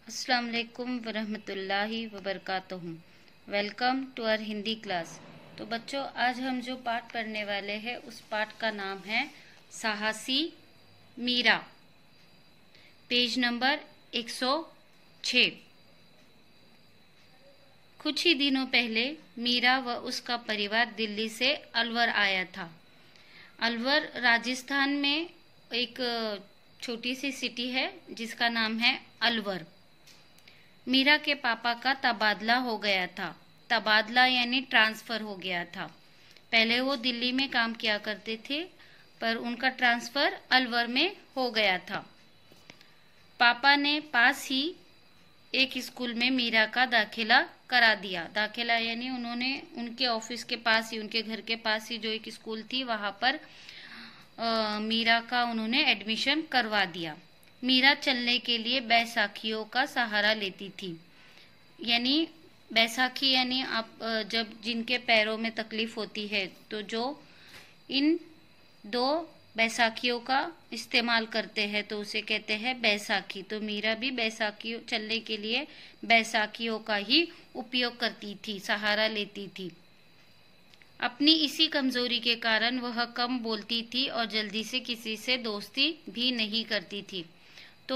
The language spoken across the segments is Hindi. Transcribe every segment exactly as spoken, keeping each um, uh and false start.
अस्सलाम वालेकुम वरहमतुल्लाहि वबरकातुहू। Welcome to our Hindi class. तो बच्चों, आज हम जो पाठ पढ़ने वाले हैं उस पाठ का नाम है साहसी मीरा, पेज नंबर एक सौ छः। कुछ ही दिनों पहले मीरा व उसका परिवार दिल्ली से अलवर आया था। अलवर राजस्थान में एक छोटी सी सिटी है जिसका नाम है अलवर। मीरा के पापा का तबादला हो गया था। तबादला यानी ट्रांसफ़र हो गया था। पहले वो दिल्ली में काम किया करते थे, पर उनका ट्रांसफ़र अलवर में हो गया था। पापा ने पास ही एक स्कूल में मीरा का दाखिला करा दिया। दाखिला यानी उन्होंने उनके ऑफिस के पास ही, उनके घर के पास ही जो एक स्कूल थी वहाँ पर आ, मीरा का उन्होंने एडमिशन करवा दिया। मीरा चलने के लिए बैसाखियों का सहारा लेती थी। यानी बैसाखी यानी आप जब जिनके पैरों में तकलीफ होती है तो जो इन दो बैसाखियों का इस्तेमाल करते हैं तो उसे कहते हैं बैसाखी। तो मीरा भी बैसाखी चलने के लिए बैसाखियों का ही उपयोग करती थी, सहारा लेती थी। अपनी इसी कमजोरी के कारण वह कम बोलती थी और जल्दी से किसी से दोस्ती भी नहीं करती थी। तो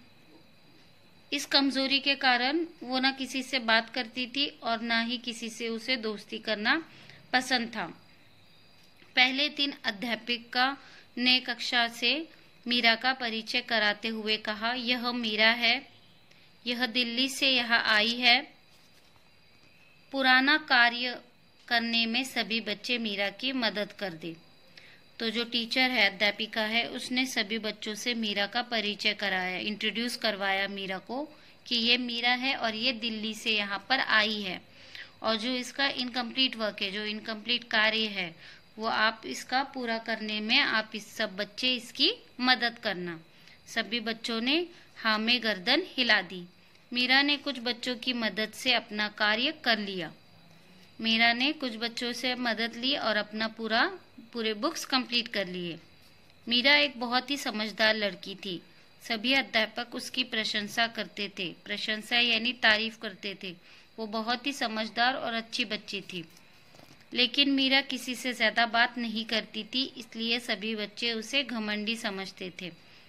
इस कमजोरी के कारण वो ना किसी से बात करती थी और ना ही किसी से उसे दोस्ती करना पसंद था। पहले दिन अध्यापिका ने कक्षा से मीरा का परिचय कराते हुए कहा, यह मीरा है, यह दिल्ली से यहाँ आई है। पुराना कार्य करने में सभी बच्चे मीरा की मदद कर दे। तो जो टीचर है, अध्यापिका है, उसने सभी बच्चों से मीरा का परिचय कराया, इंट्रोड्यूस करवाया मीरा को कि ये मीरा है और ये दिल्ली से यहाँ पर आई है, और जो इसका इनकम्प्लीट वर्क है, जो इनकम्प्लीट कार्य है, वो आप इसका पूरा करने में आप इस सब बच्चे इसकी मदद करना। सभी बच्चों ने हाँ में गर्दन हिला दी। मीरा ने कुछ बच्चों की मदद से अपना कार्य कर लिया। मीरा ने कुछ बच्चों से मदद ली और अपना पूरा पूरे बुक्स कंप्लीट कर लिए। मीरा एक बहुत ही समझदार लड़की थी। सभी अध्यापक उसकी प्रशंसा करते थे। प्रशंसा यानी तारीफ करते थे। वो बहुत ही समझदार और अच्छी बच्ची थी। लेकिन मीरा किसी से ज़्यादा बात नहीं करती थी, इसलिए सभी बच्चे उसे घमंडी समझते थे।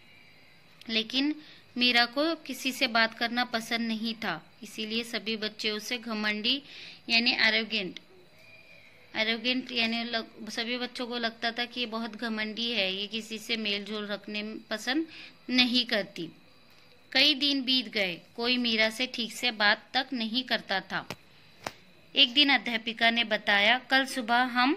लेकिन मीरा को किसी से बात करना पसंद नहीं था, इसीलिए सभी बच्चे उसे घमंडी यानी एरोगेंट एरोगेंट यानी सभी बच्चों को लगता था कि ये बहुत घमंडी है, ये किसी से मेल जोल रखने में पसंद नहीं करती। कई दिन बीत गए, कोई मीरा से ठीक से बात तक नहीं करता था। एक दिन अध्यापिका ने बताया, कल सुबह हम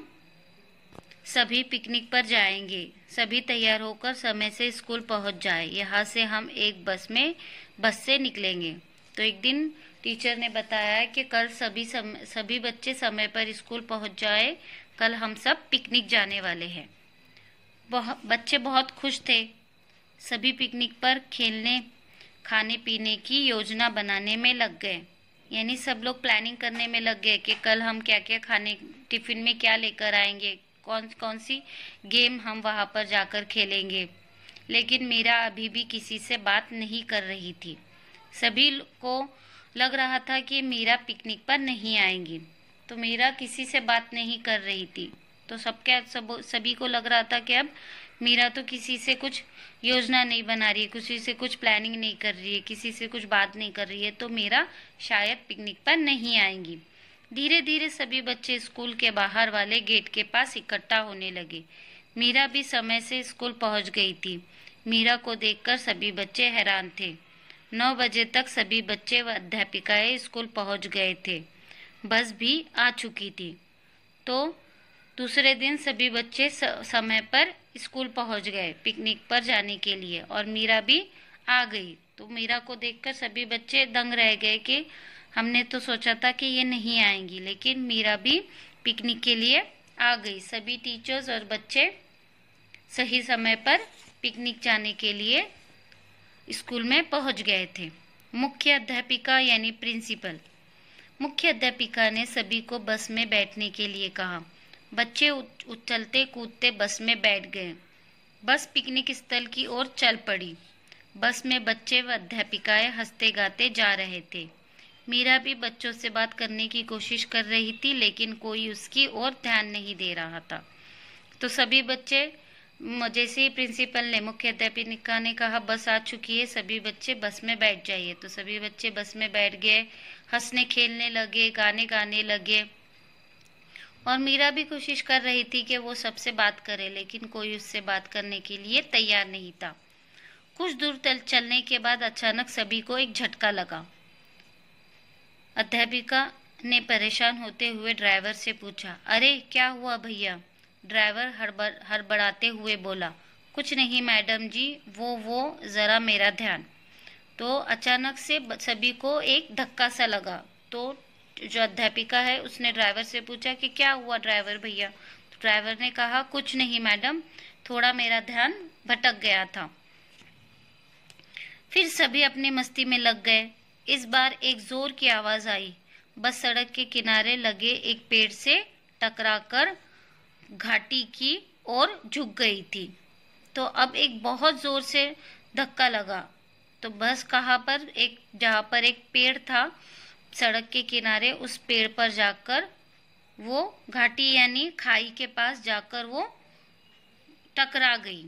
सभी पिकनिक पर जाएंगे। सभी तैयार होकर समय से स्कूल पहुंच जाए। यहाँ से हम एक बस में बस से निकलेंगे। तो एक दिन टीचर ने बताया कि कल सभी सम, सभी बच्चे समय पर स्कूल पहुंच जाए, कल हम सब पिकनिक जाने वाले हैं। बहुत बच्चे बहुत खुश थे। सभी पिकनिक पर खेलने खाने पीने की योजना बनाने में लग गए। यानी सब लोग प्लानिंग करने में लग गए कि कल हम क्या क्या खाने, टिफिन में क्या लेकर आएंगे, कौन कौन सी गेम हम वहाँ पर जाकर खेलेंगे। लेकिन मीरा अभी भी किसी से बात नहीं कर रही थी। सभी को लग रहा था कि मीरा पिकनिक पर नहीं आएंगी, तो मीरा किसी से बात नहीं कर रही थी। तो सबके सब सभी को लग रहा था कि अब मीरा तो किसी से कुछ योजना नहीं बना रही है, किसी से कुछ प्लानिंग नहीं कर रही है, किसी से कुछ बात नहीं कर रही है, तो मीरा शायद पिकनिक पर नहीं आएंगी। धीरे धीरे सभी बच्चे स्कूल के बाहर वाले गेट के पास इकट्ठा होने लगे। मीरा भी समय से स्कूल पहुंच गई थी। मीरा को देखकर सभी बच्चे हैरान थे। नौ बजे तक सभी बच्चे व अध्यापिकाएं स्कूल पहुंच गए थे। बस भी आ चुकी थी। तो दूसरे दिन सभी बच्चे समय पर स्कूल पहुंच गए पिकनिक पर जाने के लिए, और मीरा भी आ गई। तो मीरा को देखकर सभी बच्चे दंग रह गए कि हमने तो सोचा था कि ये नहीं आएंगी, लेकिन मीरा भी पिकनिक के लिए आ गई। सभी टीचर्स और बच्चे सही समय पर पिकनिक जाने के लिए स्कूल में पहुंच गए थे। मुख्य अध्यापिका यानी प्रिंसिपल मुख्य अध्यापिका ने सभी को बस में बैठने के लिए कहा। बच्चे उछलते कूदते बस में बैठ गए। बस पिकनिक स्थल की ओर चल पड़ी। बस में बच्चे व अध्यापिकाएं हंसते गाते जा रहे थे। मीरा भी बच्चों से बात करने की कोशिश कर रही थी, लेकिन कोई उसकी ओर ध्यान नहीं दे रहा था। तो सभी बच्चे, जैसे ही प्रिंसिपल ने, मुख्य अध्यापिका ने कहा बस आ चुकी है, सभी बच्चे बस में बैठ जाइए, तो सभी बच्चे बस में बैठ गए, हंसने खेलने लगे, गाने गाने लगे। और मीरा भी कोशिश कर रही थी कि वो सबसे बात करे, लेकिन कोई उससे बात करने के लिए तैयार नहीं था। कुछ दूर चलने के बाद अचानक सभी को एक झटका लगा। अध्यापिका ने परेशान होते हुए ड्राइवर से पूछा, अरे क्या हुआ भैया? ड्राइवर हड़बड़ हड़बड़ाते हुए बोला, कुछ नहीं मैडम जी, वो वो जरा मेरा ध्यान। तो अचानक से सभी को एक धक्का सा लगा। तो जो अध्यापिका है उसने ड्राइवर से पूछा कि क्या हुआ ड्राइवर भैया? तो ड्राइवर ने कहा, कुछ नहीं मैडम, थोड़ा मेरा ध्यान भटक गया था। फिर सभी अपनी मस्ती में लग गए। इस बार एक जोर की आवाज आई। बस सड़क के किनारे लगे एक पेड़ से टकराकर घाटी की ओर झुक गई थी। तो अब एक बहुत जोर से धक्का लगा। तो बस कहाँ पर, एक जहाँ पर एक पेड़ था सड़क के किनारे, उस पेड़ पर जाकर वो घाटी यानी खाई के पास जाकर वो टकरा गई।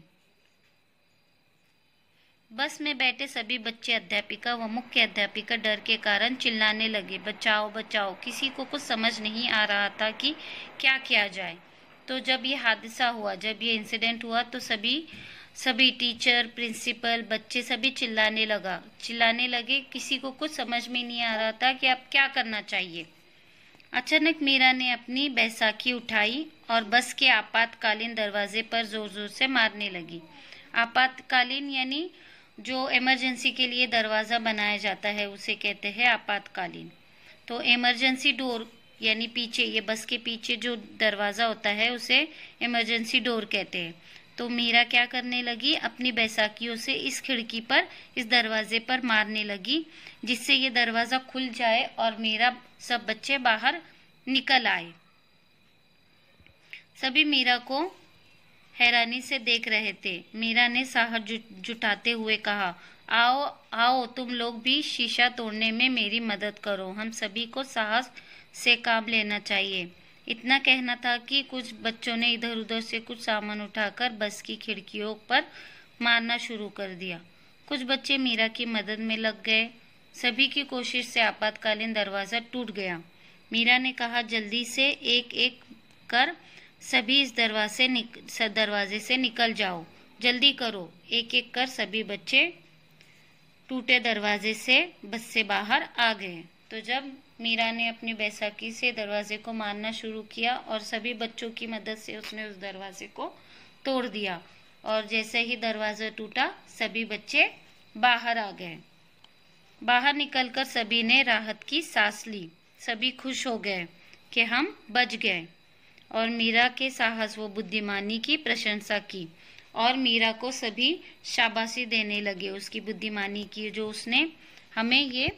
बस में बैठे सभी बच्चे, अध्यापिका व मुख्य अध्यापिका डर के कारण चिल्लाने लगे, बचाओ बचाओ। किसी को कुछ समझ नहीं आ रहा था कि क्या किया जाए। तो जब ये हादसा हुआ, जब ये इंसिडेंट हुआ, तो सभी सभी टीचर, प्रिंसिपल, बच्चे सभी चिल्लाने लगा चिल्लाने लगे। किसी को कुछ समझ में नहीं आ रहा था कि अब क्या करना चाहिए। अचानक मीरा ने अपनी बैसाखी उठाई और बस के आपातकालीन दरवाजे पर जोर जोर से मारने लगी। आपातकालीन यानी जो इमरजेंसी के लिए दरवाज़ा बनाया जाता है उसे कहते हैं आपातकालीन। तो इमरजेंसी डोर यानी पीछे, ये बस के पीछे जो दरवाज़ा होता है उसे इमरजेंसी डोर कहते हैं। तो मीरा क्या करने लगी, अपनी बैसाखियों से इस खिड़की पर, इस दरवाजे पर मारने लगी, जिससे ये दरवाज़ा खुल जाए और मीरा, सब बच्चे बाहर निकल आए। सभी मीरा को हैरानी से देख रहे थे। मीरा ने साहस जुटाते हुए कहा, आओ आओ तुम लोग भी शीशा तोड़ने में मेरी मदद करो, हम सभी को साहस से काम लेना चाहिए। इतना कहना था कि कुछ बच्चों ने इधर उधर से कुछ सामान उठाकर बस की खिड़कियों पर मारना शुरू कर दिया। कुछ बच्चे मीरा की मदद में लग गए। सभी की कोशिश से आपातकालीन दरवाज़ा टूट गया। मीरा ने कहा, जल्दी से एक एक कर सभी इस दरवाजे निक, दरवाजे से निकल जाओ, जल्दी करो। एक एक कर सभी बच्चे टूटे दरवाजे से बस से बाहर आ गए। तो जब मीरा ने अपनी बैसाखी से दरवाजे को मारना शुरू किया और सभी बच्चों की मदद से उसने उस दरवाजे को तोड़ दिया, और जैसे ही दरवाज़ा टूटा सभी बच्चे बाहर आ गए। बाहर निकलकर सभी ने राहत की सांस ली। सभी खुश हो गए कि हम बच गए, और मीरा के साहस व बुद्धिमानी की प्रशंसा की, और मीरा को सभी शाबाशी देने लगे उसकी बुद्धिमानी की, जो उसने हमें ये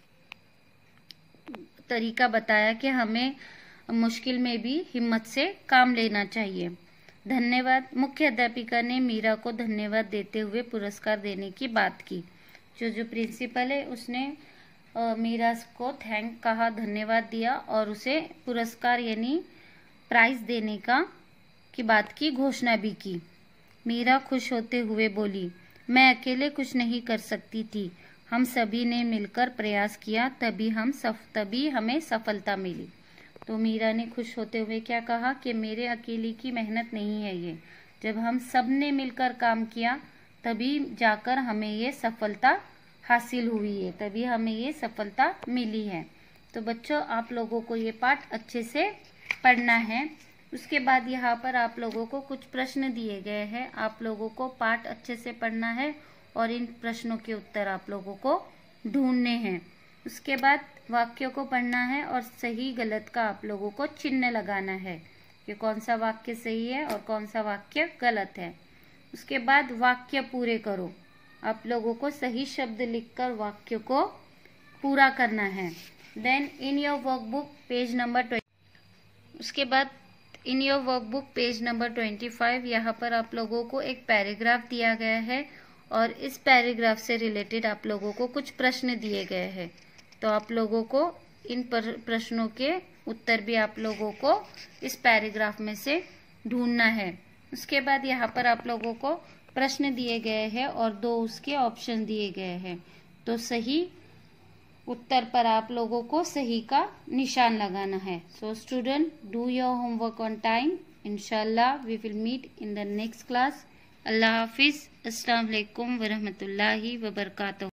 तरीका बताया कि हमें मुश्किल में भी हिम्मत से काम लेना चाहिए। धन्यवाद। मुख्य अध्यापिका ने मीरा को धन्यवाद देते हुए पुरस्कार देने की बात की। जो जो प्रिंसिपल है उसने मीरा को थैंक कहा, धन्यवाद दिया, और उसे पुरस्कार यानी प्राइज देने का की बात की घोषणा भी की। मीरा खुश होते हुए बोली, मैं अकेले कुछ नहीं कर सकती थी, हम सभी ने मिलकर प्रयास किया, तभी हम सफ तभी हमें सफलता मिली। तो मीरा ने खुश होते हुए क्या कहा कि मेरे अकेले की मेहनत नहीं है ये, जब हम सब ने मिलकर काम किया तभी जाकर हमें ये सफलता हासिल हुई है, तभी हमें ये सफलता मिली है। तो बच्चों, आप लोगों को ये पाठ अच्छे से पढ़ना है। उसके बाद यहाँ पर आप लोगों को कुछ प्रश्न दिए गए हैं। आप लोगों को पाठ अच्छे से पढ़ना है और इन प्रश्नों के उत्तर आप लोगों को ढूंढने हैं। उसके बाद वाक्यों को पढ़ना है और सही गलत का आप लोगों को चिन्ह लगाना है कि कौन सा वाक्य सही है और कौन सा वाक्य गलत है। उसके बाद वाक्य पूरे करो। आप लोगों को सही शब्द लिखकर वाक्य को पूरा करना है। Then in your workbook page number twenty उसके बाद in your workbook page number twenty five यहाँ पर आप लोगों को एक पैराग्राफ दिया गया है और इस पैराग्राफ से रिलेटेड आप लोगों को कुछ प्रश्न दिए गए हैं। तो आप लोगों को इन प्रश्नों के उत्तर भी आप लोगों को इस पैराग्राफ में से ढूंढना है। उसके बाद यहाँ पर आप लोगों को प्रश्न दिए गए हैं और दो उसके ऑप्शन दिए गए हैं। तो सही उत्तर पर आप लोगों को सही का निशान लगाना है। So student, do your homework on time. इंशाल्लाह we will meet in the next class. अल्लाह हाफिज। अस्सलाम वालेकुम वरहमतुल्लाहि वबरकातुहू।